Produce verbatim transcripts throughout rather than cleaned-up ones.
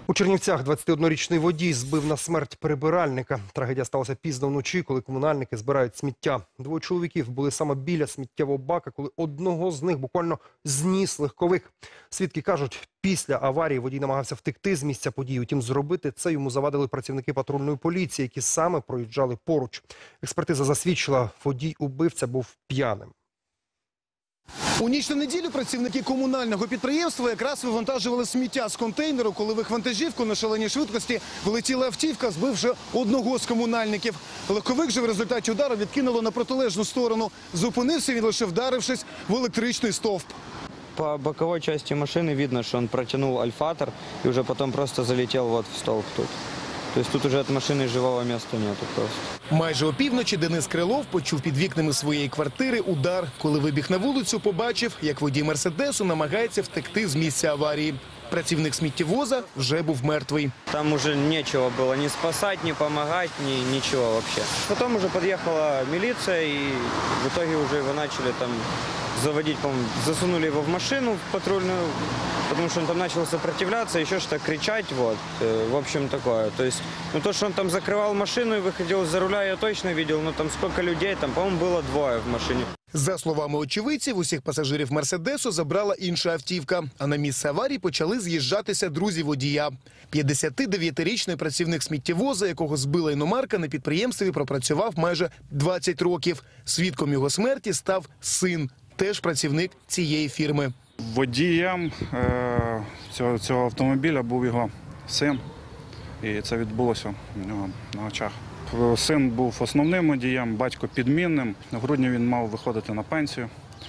У Чернівцях двадцятиоднорічний водій збив на смерть прибиральника. Трагедія сталася пізно вночі, коли комунальники збирають сміття. Двоє чоловіків були саме біля сміттєвого бака, коли одного з них буквально зніс легковик. Свідки кажуть, після аварії водій намагався втекти з місця події. Утім, зробити це йому завадили працівники патрульної поліції, які саме проїжджали поруч. Експертиза засвідчила, водій-убивця був п'яним. У ніч на неділю працівники комунального підприємства якраз вивантажували сміття з контейнеру, коли в їх вантажівку на шаленій швидкості вилетіла автівка, збивши одного з комунальників. Легковик же в результаті удару відкинуло на протилежну сторону. Зупинився він лише вдарившись в електричний стовп. По боковой части машины видно, что он протянул альфатор и уже потом просто залетел вот в столб тут. То есть тут уже от машины живого места нету просто. Майже опівночі Денис Крилов почув під вікнами своєї квартири удар. Коли вибіг на вулицю, побачив, як водій Мерседесу намагається втекти з місця аварії. Працівник сміттєвоза вже був мертвий. Там уже нечего было ни спасать, ни помогать, ни ничего вообще. Потом уже подъехала милиция и в итоге уже его начали там заводить, по-моему, засунули его в машину в патрульную, потому что он там начал сопротивляться, еще что-то кричать, вот, в общем, такое. То есть, ну, то, что он там закрывал машину и выходил из-за руля, я точно видел, но там сколько людей, там, по-моему, было двое в машине. За словами очевидців, усіх пасажирів Мерседесу забрала інша автівка, а на місце аварії почали з'їжджатися друзі водія. п'ятдесятидев'ятирічний працівник сміттєвоза, якого збила іномарка, на підприємстві пропрацював майже двадцять років. Свідком його смерті став син, теж працівник цієї фірми. Водієм е цього, цього автомобіля був його син, і це відбулося у нього на очах. Син був основним водієм, батько підмінним. В грудні він мав виходити на пенсію.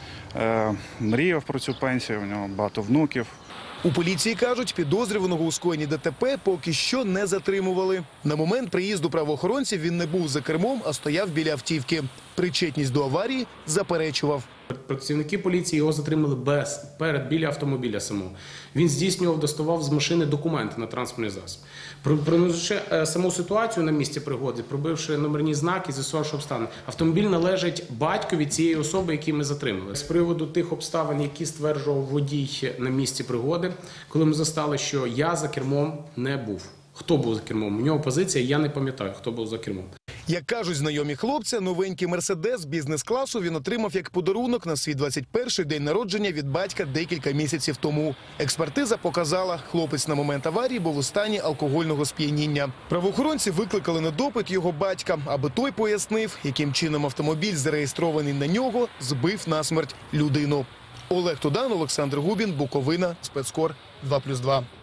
Е мріяв про цю пенсію, у нього багато внуків. У поліції кажуть, підозрюваного у скоєнні ДТП поки що не затримували. На момент приїзду правоохоронців він не був за кермом, а стояв біля автівки. Причетність до аварії заперечував. Працівники поліції його затримали без, перед, біля автомобіля самого. Він здійснював, доставав з машини документи на транспортний засіб. Проносивши саму ситуацію на місці пригоди, пробивши номерні знаки, з'ясувавши обставини, автомобіль належить батькові цієї особи, яку ми затримали. З приводу тих обставин, які стверджував водій на місці пригоди, коли ми застали, що я за кермом не був. Хто був за кермом? У нього позиція, я не пам'ятаю, хто був за кермом. Як кажуть знайомі хлопця, новенький «Мерседес» бізнес-класу він отримав як подарунок на свій двадцять перший день народження від батька декілька місяців тому. Експертиза показала, хлопець на момент аварії був у стані алкогольного сп'яніння. Правоохоронці викликали на допит його батька, аби той пояснив, яким чином автомобіль, зареєстрований на нього, збив насмерть людину. Олег Тудан, Олександр Губін, Буковина, Спецкор, два плюс два.